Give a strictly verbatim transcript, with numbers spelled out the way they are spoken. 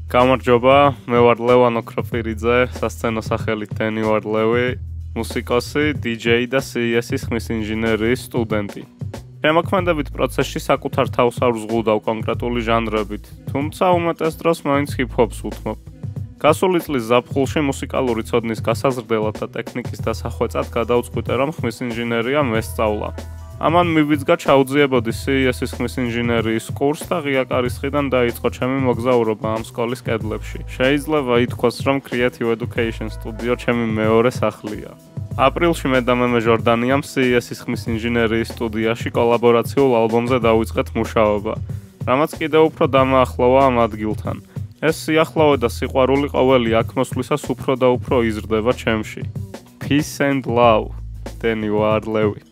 გამარჯობა, მე ვარ ლევან ოქროფირიძე, სასცენო სახელით დენი ვარ ლევი, მუსიკოსი, დი-ჯეი და სი ი ეს-ის ხმის ინჟინერიის სტუდენტი. შემოქმედებით პროცესში საკუთარ თავს არ ვზღუდავ კონკრეტული ჟანრებით, თუმცა უმეტეს დროს მაინც ჰიპ-ჰოპს ვუთმობ. გასული წლის ზაფხულში მუსიკალური ცოდნის გასაზრდელად და ტექნიკის დასახვეწად გადავწყვიტე, რომ ხმის ინჟინერიამ ვესწავლა. ამან მივიძგა ჩაუძიებოდი სი ი ეს-ის ხმის ინჟინერიის კურსს და ღია კარისხიდან დაიწყო ჩემი მოგზაურობა ამ სკოლის კედლებში. შეიძლება ითქვას, რომ Creative Education Studio ჩემი მეორე სახლია. აპრილში მე და მემე ჟორდანიამ სი ი ეს-ის ხმის ინჟინერიის სტუდიაში კოლაბორაციულ ალბომზე დავიწყეთ მუშაობა, რამაც კიდევ უფრო დამაახლოვა ამ ადგილთან. ეს სიახლოვე და სიყვარული ყოველი აქ მოსვლისას უფრო და უფრო იზრდება ჩემში. Peace and love, დენი ვარ ლევი.